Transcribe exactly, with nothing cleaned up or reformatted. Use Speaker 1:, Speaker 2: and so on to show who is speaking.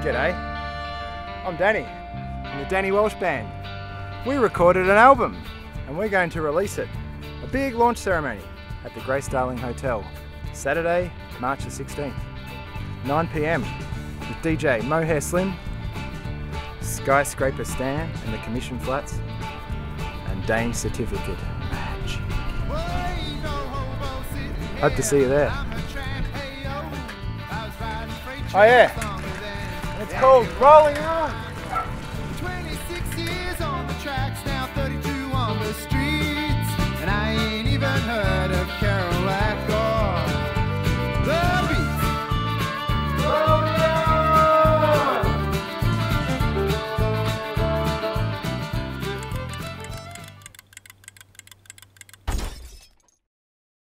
Speaker 1: G'day, I'm Danny, from the Danny Walsh Band. We recorded an album and we're going to release it. A big launch ceremony at the Grace Darling Hotel, Saturday, March the sixteenth, nine p m with D J MOHAIR Slim, Skyscraper Stan and the Commission Flats, and DANE Certificate Badge. Hope to see you there. Oh yeah, it's called Rolling On.